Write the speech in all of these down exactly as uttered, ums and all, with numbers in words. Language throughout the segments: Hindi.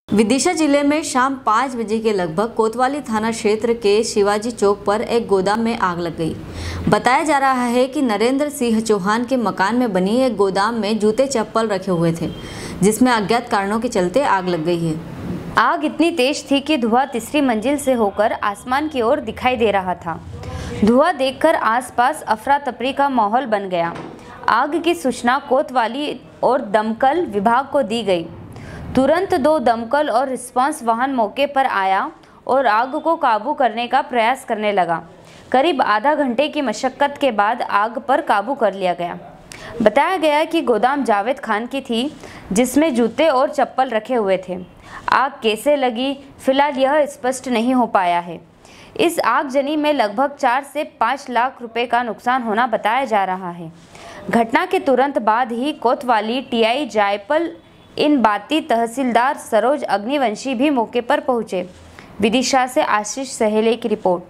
विदिशा जिले में शाम पाँच बजे के लगभग कोतवाली थाना क्षेत्र के शिवाजी चौक पर एक गोदाम में आग लग गई। बताया जा रहा है कि नरेंद्र सिंह चौहान के मकान में बनी एक गोदाम में जूते चप्पल रखे हुए थे, जिसमें अज्ञात कारणों के चलते आग लग गई है। आग इतनी तेज थी कि धुआं तीसरी मंजिल से होकर आसमान की ओर दिखाई दे रहा था। धुआं देखकर आसपास अफरा तफरी का माहौल बन गया। आग की सूचना कोतवाली और दमकल विभाग को दी गई। तुरंत दो दमकल और रिस्पांस वाहन मौके पर आया और आग को काबू करने का प्रयास करने लगा। करीब आधा घंटे की मशक्कत के बाद आग पर काबू कर लिया गया। बताया गया कि गोदाम जावेद खान की थी, जिसमें जूते और चप्पल रखे हुए थे। आग कैसे लगी, फिलहाल यह स्पष्ट नहीं हो पाया है। इस आगजनी में लगभग चार से पाँच लाख रुपए का नुकसान होना बताया जा रहा है। घटना के तुरंत बाद ही कोतवाली टीआई जायपल इन बाती तहसीलदार सरोज अग्निवंशी भी मौके पर पहुंचे। विदिशा से आशीष सहेले की रिपोर्ट।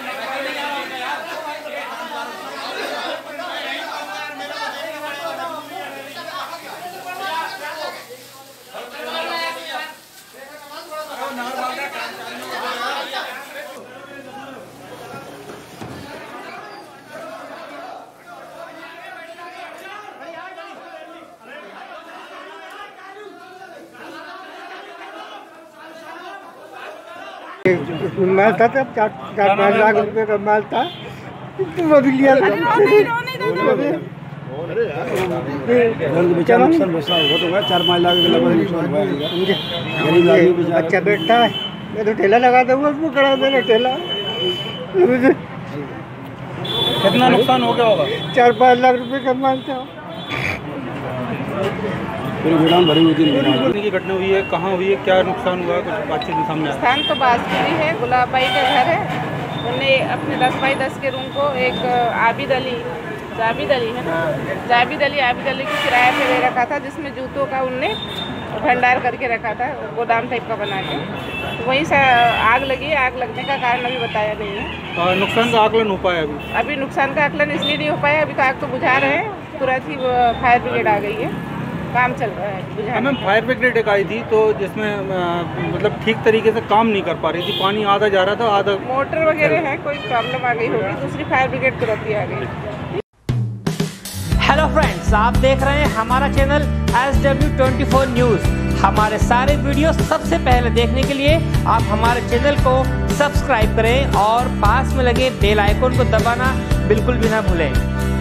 माल था तब चार चार पाँच लाख रुपए का माल था, बदल लिया। चार पाँच लाख अच्छा बैठा है, मैं तो ठेला लगा दूंगा, उसको करा देना ठेला। कितना नुकसान हो गया होगा? चार पाँच लाख रुपए का माल था। गोदाम भरी हुई थी। की घटना हुई है, कहाँ हुई है, क्या नुकसान हुआ, कुछ बातचीत में सामने आया? स्थान तो बासपुरी है, गुलाब भाई का घर है। उन्हें अपने दस बाई दस के रूम को एक आबिद अली जाबिद अली है ना जाबिद अली आबिद अली को किराए पे ले रखा था, जिसमें जूतों का उनने भंडार करके रखा था, गोदाम टाइप का बना के। तो वहीं से आग लगी। आग लगने का कारण अभी बताया नहीं है। नुकसान का आकलन हो पाया अभी? अभी नुकसान का आकलन इसलिए नहीं हो पाया, अभी तो आग तो बुझा रहे हैं। तुरंत ही फायर ब्रिगेड आ गई है, काम चल रहा है बुझाने। मैम फायर ब्रिगेड एक आई थी, तो जिसमें मतलब ठीक तरीके से काम नहीं कर पा रही थी, पानी आधा जा रहा था, आधा मोटर वगैरह है, कोई प्रॉब्लम आ गई होगी, दूसरी फायर ब्रिगेड तुरंत ही आ गई। हेलो फ्रेंड्स, आप देख रहे हैं हमारा channel S W twenty four news. हमारे सारे वीडियो सबसे पहले देखने के लिए आप हमारे चैनल को सब्सक्राइब करें और पास में लगे बेल आइकन को दबाना बिल्कुल भी ना भूलें।